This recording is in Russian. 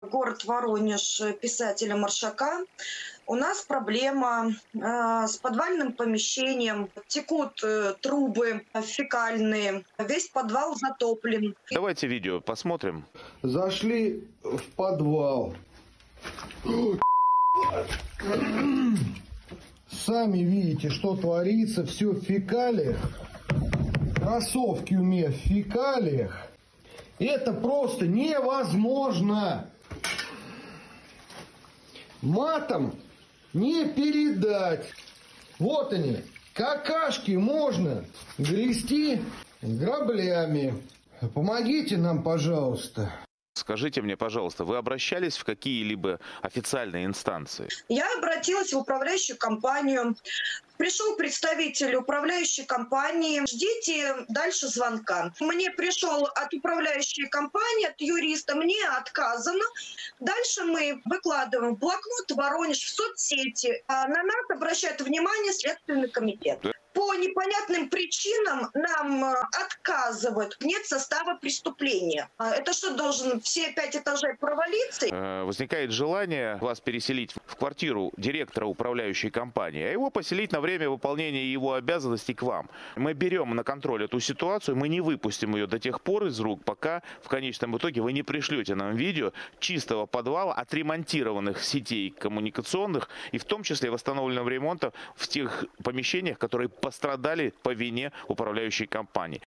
Город Воронеж, писателя Маршака. У нас проблема с подвальным помещением. Текут трубы фекальные. Весь подвал затоплен. Давайте видео посмотрим. Зашли в подвал. Сами видите, что творится. Все в фекалиях. Кроссовки у меня в фекалиях. Это просто невозможно. Матом не передать. Вот они. Какашки можно грести граблями. Помогите нам, пожалуйста. Скажите мне, пожалуйста, вы обращались в какие-либо официальные инстанции? Я обратилась в управляющую компанию. Пришел представитель управляющей компании. Ждите дальше звонка. Мне пришел от управляющей компании, от юриста, мне отказано. Дальше мы выкладываем блокнот Воронеж в соцсети. На нас обращает внимание Следственный комитет. По непонятным причинам нам отказывают. Нет состава преступления. Это что, должен все 5 этажей провалиться? Возникает желание вас переселить в квартиру директора управляющей компании, а его поселить на время выполнения его обязанностей к вам. Мы берем на контроль эту ситуацию, мы не выпустим ее до тех пор из рук, пока в конечном итоге вы не пришлете нам видео чистого подвала, отремонтированных сетей коммуникационных и в том числе восстановленного ремонта в тех помещениях, которые пострадали по вине управляющей компании.